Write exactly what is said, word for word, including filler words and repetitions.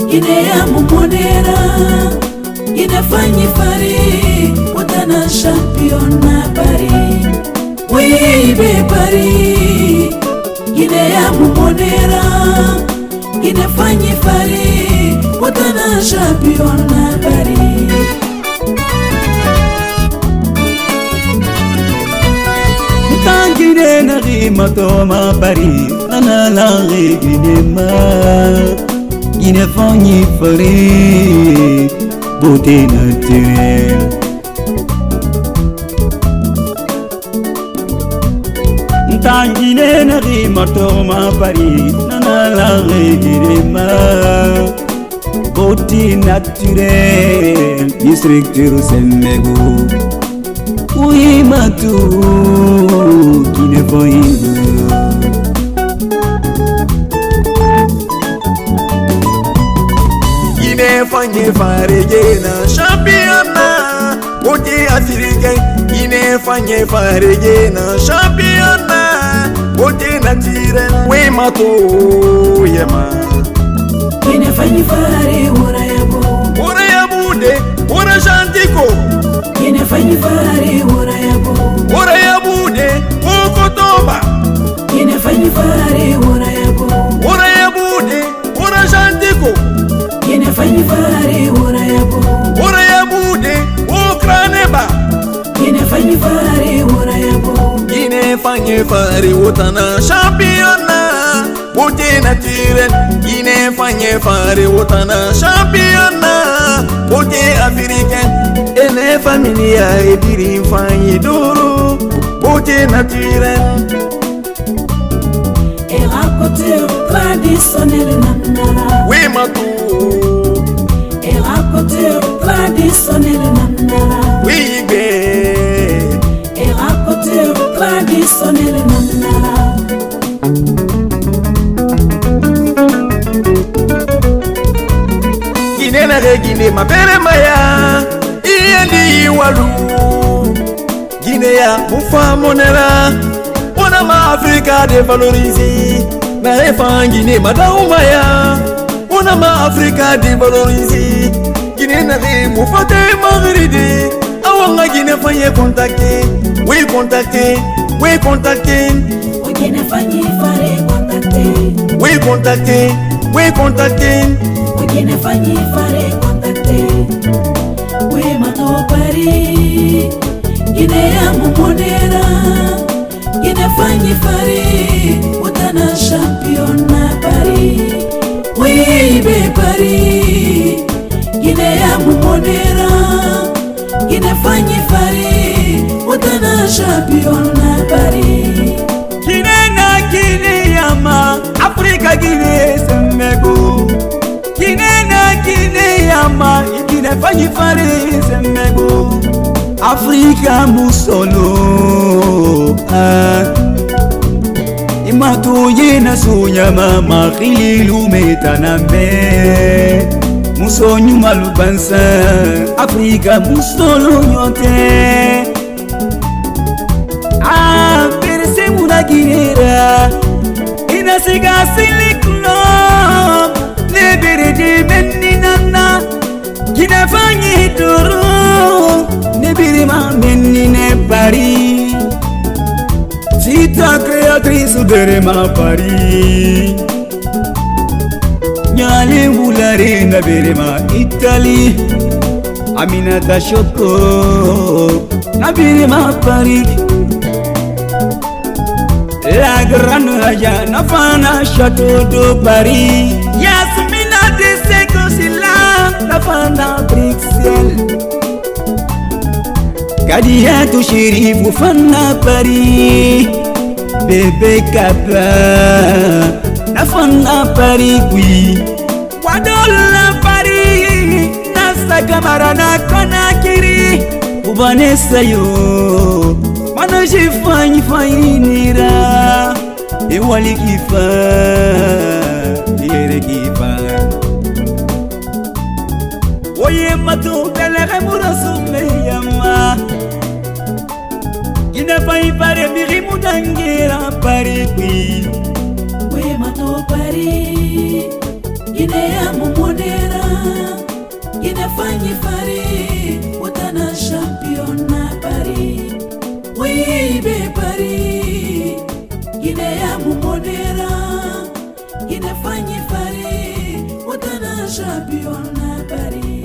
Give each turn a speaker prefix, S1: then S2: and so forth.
S1: Guinea Mumonera, Guinea Fanny Fari, Utana champion na Paris. Oui, be Paris, Guinea Mumonera, Guinea Fanny Fari, Utana champion na Paris.
S2: Guinée na rima toma Paris, nana la Guinée ma. Guinée Fanny Fari, beauté naturelle. Tant Guinée na rima toma Paris, nana la Guinée ma. Beauté naturelle, structure Semego. Oui ma tout, Guinée Fanny.
S3: Guinée Fanny Fari na championnat, beauté africain. Guinée Fanny Fari na championnat, beauté naturelle. Oui ma tout, yema.
S1: Guinée Fanny Fari ora yabo,
S3: ora yabo de, ora jantico.
S1: Guinea Fanny Fari ora yabo,
S3: ora yabo de, okotoba.
S1: Guinea Fanny Fari ora yabo,
S3: ora yabo de, ora jantico.
S1: Guinea Fanny Fari ora yabo,
S3: ora yabo de, okraneba.
S1: Guinea Fanny Fari ora yabo,
S3: Guinée Fanny Fari utana championnat, beauté naturelle. Guinée Fanny Fari utana championnat, beauté africain. Elle familia et diri Fanny duro, beauté naturelle.
S1: Et raconter traditionnel nanara.
S3: Oui ma tout.
S1: Et raconter traditionnel nanara.
S3: Oui bé.
S1: Et raconter traditionnel nanara.
S3: Guinée na Guinée ma belle maya. Iendi walu Guinea Mufa monera. Ona ma Africa dévalorisé. Na refan Guinée madaumaya. Ona ma Africa dévalorisé. Guinée na re Mufa te magridi. Awanga Guinée Fanny contacté. Oui contacté. Oui contacté.
S1: Guinea Fanny Fari contacté.
S3: Oui contacté. Oui contacté.
S1: Guinea Fanny Fari contacté. Oui mato Paris, Guinea Mumonera, Guinea Fanny Fari, utana champion na Paris. Oui be Paris, Guinea Mumonera, Guinea Fanny Fari, utana champion na Paris.
S2: Guinée na Guinée yama, Africa Guinée Semego. Guinée na Guinée yama, Guinée Fanny Fari Semego. Africa musolo, ah. Imatu yena sunyama makhililu metanambe. Musonyu malubansa, Africa musolo nyote. Ah, perse muna Guinera, inasiga siliklo. Nebere de meninana, Guinea Fanny duro. Nebere ma menine Paris. Sita créatrice de ma Paris. Nyale wulare nebere ma Italie. Aminata Choco, nebere ma Paris. La grande Raja Nafana Château de Paris. Yasmina de Sekosila Nafana Bruxelles. Kadiatou Chérif Fana Paris. Bébé Kaba Nafana Paris oui. Wadola Paris. Nasa Kamara na Konakiri. Vanessa yo. Mana Fanny Fari nira. E wali kifa, yere kifa. Oye mato bele remura sume yama. Guinea Fanny Fari miri mudangira Paris oui.
S1: Oye mato Paris, Guinea Mumonera. Guinée fanyi fari Otana championnat Paris Oui be Paris Guinée ya mumodera Guinée fanyi fari Otana championnat Paris